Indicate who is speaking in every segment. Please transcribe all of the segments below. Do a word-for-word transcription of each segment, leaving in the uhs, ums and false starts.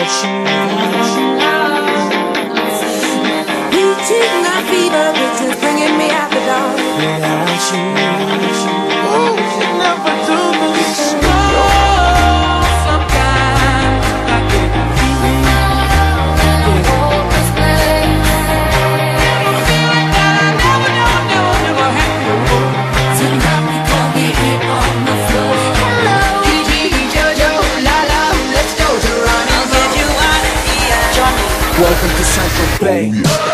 Speaker 1: without you.
Speaker 2: Reaching my fever pitch is bringing me out the dark.
Speaker 1: Without you, oh, you never do this. Welcome to Central Bay.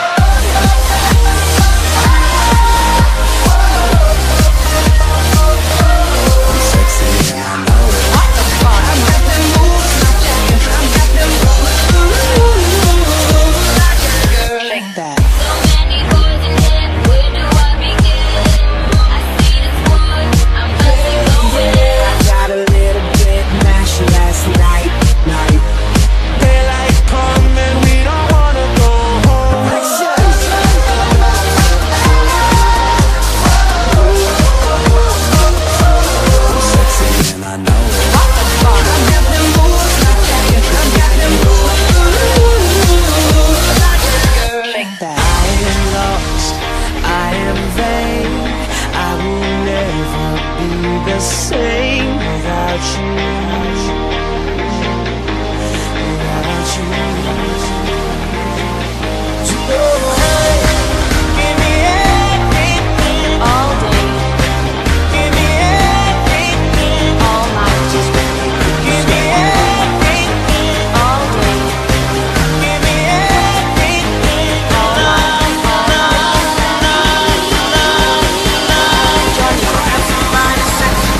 Speaker 1: Same without you, without you. Oh, hey, give me everything, all day. Give me everything, all night. Just give me everything, all day. Give me everything, all night, all night, night, night. Johnny, have somebody sexy.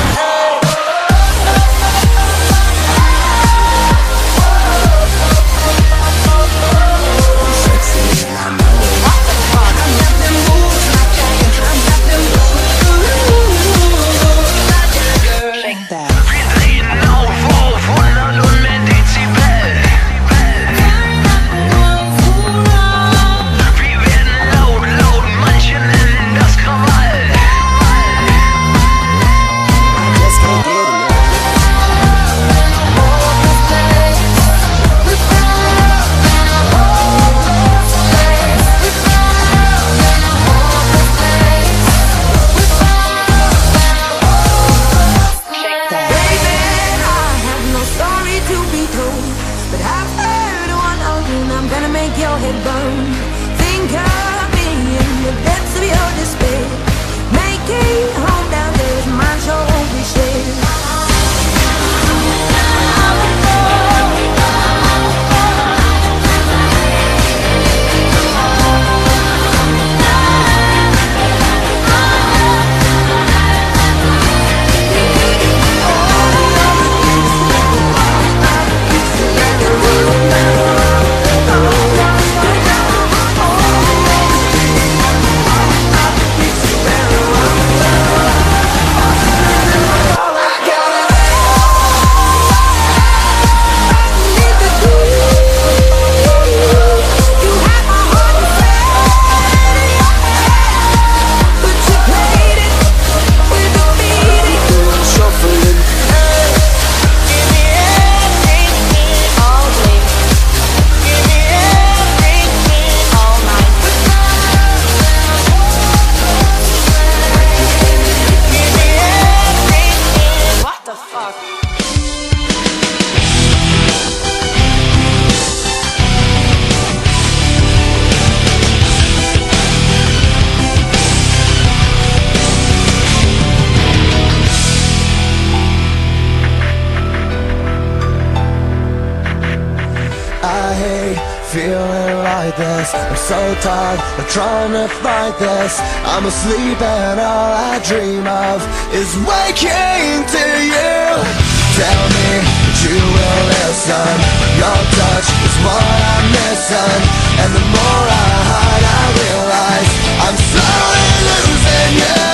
Speaker 1: Feeling like this, I'm so tired of trying to fight this. I'm asleep and all I dream of is waking to you. Tell me that you will listen. Your touch is what I'm missing, and the more I hide I realize I'm slowly losing you.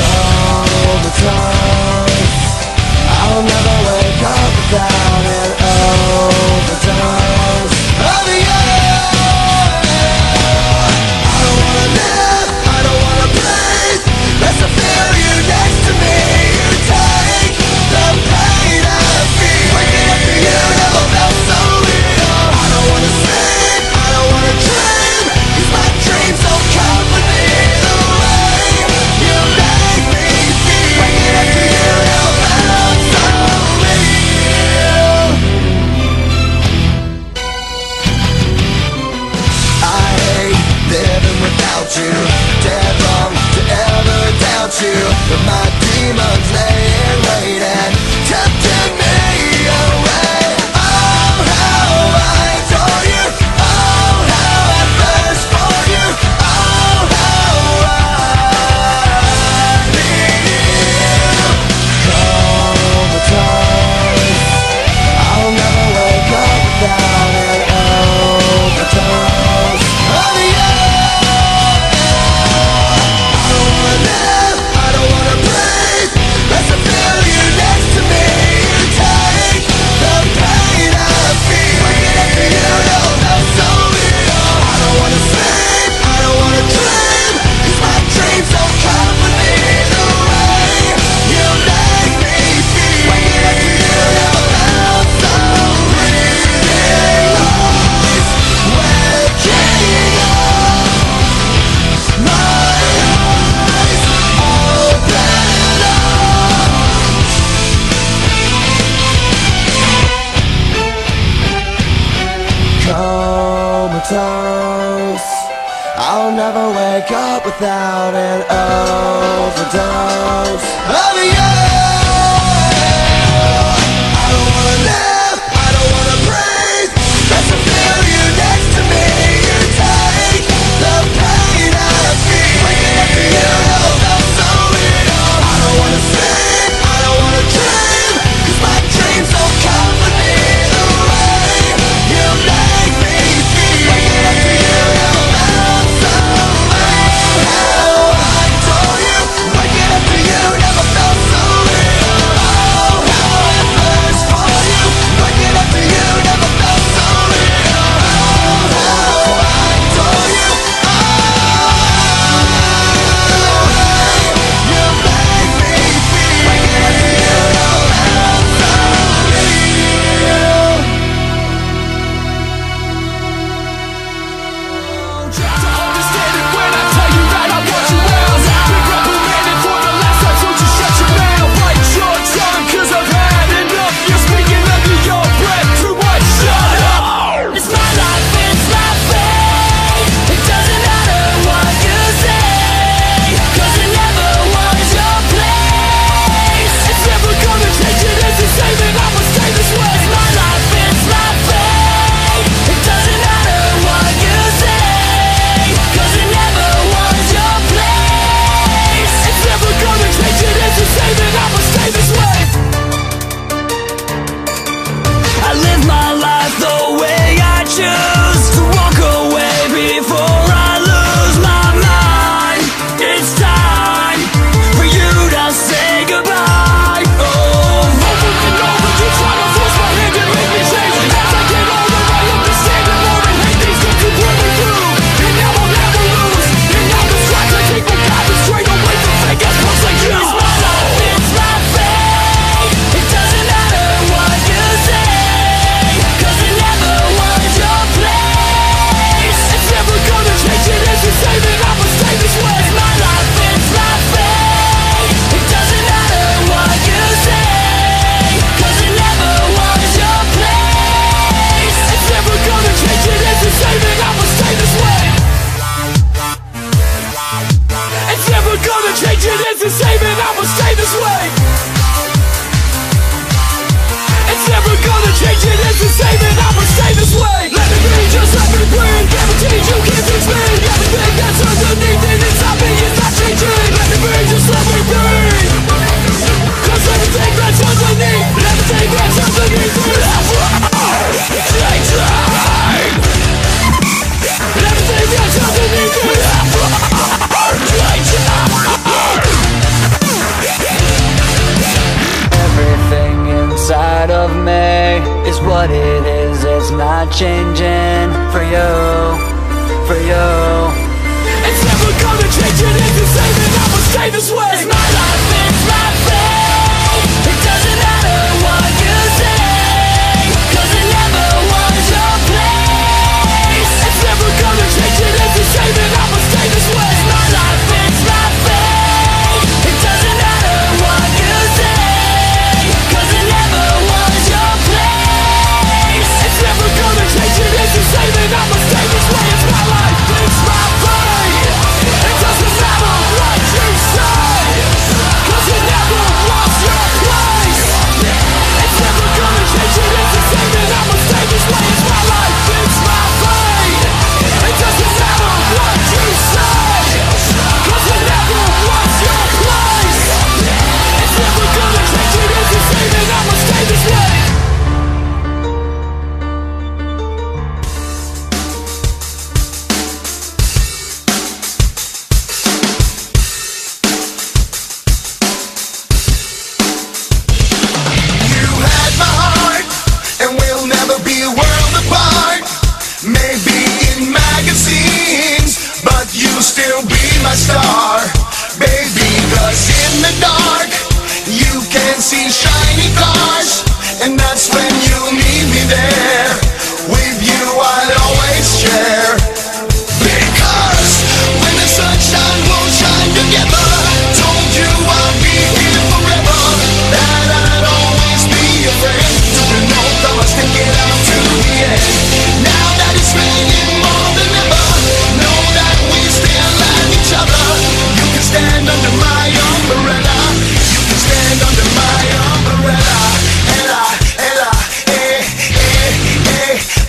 Speaker 1: Call the times, I'll never wake up without it. Overdose of you. Feel you next to me. You take the pain of me. Waking up the comatose. I'll never wake up without an overdose of you. I don't wanna live, I don't wanna breathe. Just to feel you next to me. You take the pain out of me. Waking up to you never felt so real. I don't wanna sleep, I don't wanna dream, 'cause my dreams don't comfort me the way you make me feel. Waking up to you never felt so real. How I adore you. Waking up to you never felt so real. Oh, how I thirst for you. Waking up to you never felt so real. Oh, how I adore you. Oh, you make me feel. Waking up to you never felt so real.
Speaker 3: Try to understand it when I tell you that I want you out. Been reprimanded for the last time, so just shut your mouth. Bite your tongue, 'cause I've had enough. You're speaking under your breath, too much. Shut up.
Speaker 2: It's my life, it's my fate. It doesn't matter what you say, 'cause it never was your place.
Speaker 3: It's never gonna change, it is the same, and I'ma stay this way.
Speaker 2: It's my life, it's my fate. It doesn't matter what you say, 'cause it never was your place.
Speaker 3: It's never gonna change, it is the same, and I'ma stay this way.
Speaker 2: I live my life the way I choose to walk away before I lose my mind. It's time for you to say goodbye. Oh,
Speaker 3: Over and over, you try to force my hand and make me change. As I get older, I understand the more and hate things that you put me through. And now I'll never lose. And now the strikes I take will guide me straight away from fake ass punks like you.
Speaker 2: it's my life, it's my fate. It doesn't matter what you say, 'cause it never was your place.
Speaker 3: It's never gonna change, it is the same, and I'ma stay this way.
Speaker 2: It's my life, it's my fate. It doesn't matter what you say, 'cause it never was your place.
Speaker 3: It's never gonna change, it is the same, and I'ma stay this way. It's never gonna change, it is the same, and I'ma stay this way. It's never gonna change, it is the same, and I'ma stay this way. Let me be, just let me breathe. Guaranteed you can't fix me. Everything that's underneath and inside me is not changing. Let me be, just let me breathe. 'Cause everything that's underneath, everything that's underneath is changing. Everything that's underneath is changing.
Speaker 4: Everything inside of me is what it is, it's not changing. For you, for you.
Speaker 3: It's never gonna change, it is the same, and I'ma stay this way.
Speaker 2: It's my life, it's my fate. It doesn't matter what you say, 'cause it never was your place.
Speaker 3: It's never gonna change, it is the same, and I'ma stay this way.
Speaker 2: It's my life, it's my fate. It doesn't matter what you say, 'cause it never was your place.
Speaker 3: It's never gonna change, it is the same, and I'ma stay this way. It's my life, it's my fate. It doesn't matter what you say, 'cause it never was your place. It's never gonna change, it is the same, and I'ma stay this way. It's my life, it's my fate. It doesn't matter what you say, 'cause it never was your place. It's never gonna change, it is the same, and I'ma stay this way.
Speaker 1: You had my heart, and we'll never be a world apart. Maybe in magazines, but you still be my star, baby. 'Cause in the dark, you can see shiny cars, and that's when you meet me there. With you I'll always share. Because when the sunshine won't shine together, told you I'll be here forever, that I'd always be your friend. To the north I must take it out to the end. Now that it's raining more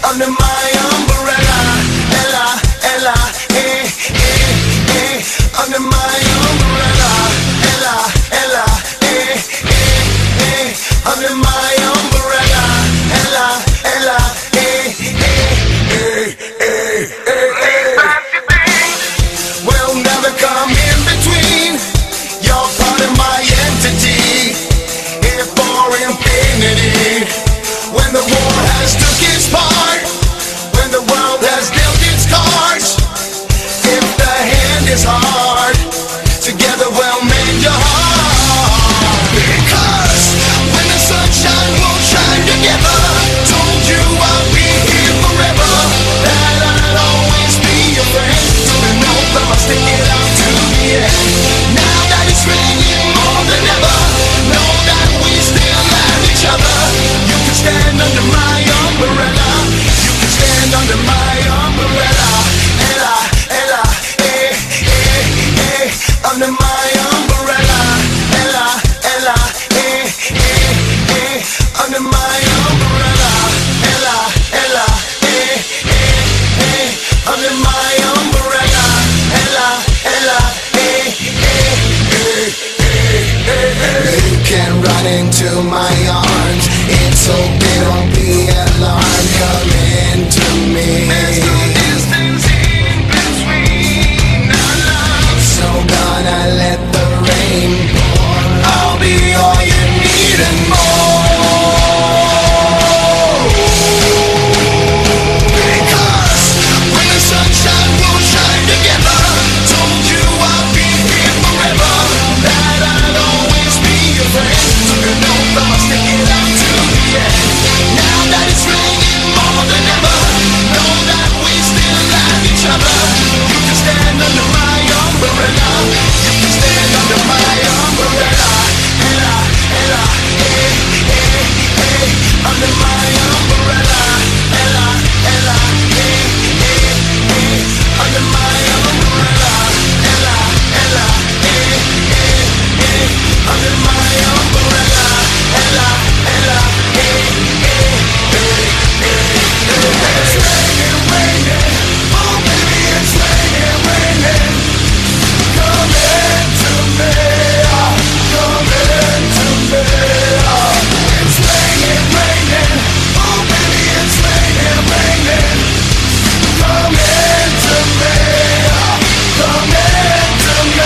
Speaker 1: under my umbrella, Ella, Ella, eh, eh, eh, under my umbrella, Ella, Ella, eh, eh, eh, under my umbrella, Ella, Ella, eh, eh, eh, eh, eh, eh. We'll never come in between. You're part of my entity, here for infinity. When the war has took its part, when the world has dealt its cards, if the hand is hard, together we'll mend your heart. Because when the sunshine won't shine together, told you I'll be here forever, that I'll always be your friend. So you know that I'll stick it out to the end. Now that it's raining more than ever, know that we still have each other. You can stand under my umbrella, you can stand under my umbrella, Ella, Ella, eh, eh, eh, under my umbrella, Ella, Ella, eh, eh, eh, under my umbrella, Ella, Ella, eh, eh, eh, under my umbrella, Ella, Ella, eh, eh, eh, eh, eh, eh. You can run into my arms, it's okay, don't be alarmed, come into me. There's no distance in between our love, so gonna let the rain pour. I'll be all you need and more. Because when the sunshine will shine together, told you I'll be here forever, that I'll always be your friend. So you know that I'll stick it out to the end. Now that it's raining more than ever, know that we still have each other. You can stand under my umbrella, you can stand under my umbrella, Ella, Ella, eh, eh, eh, under my umbrella, Ella, Ella, eh, eh, eh, under my umbrella, Ella, Ella, eh, eh, eh, under my umbrella, Ella, Ella, eh, eh, eh, eh, eh. It's raining, raining, oh baby, it's raining, raining. Come into me, oh, come into me, oh. It's raining, raining, oh baby, it's raining, raining. Come into me, oh, come into me.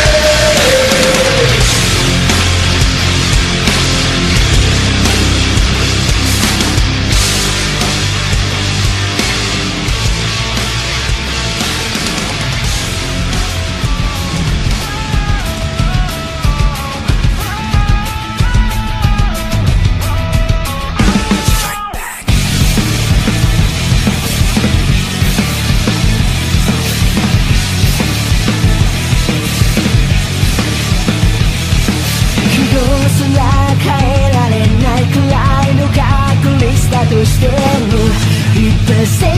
Speaker 3: Toしても一体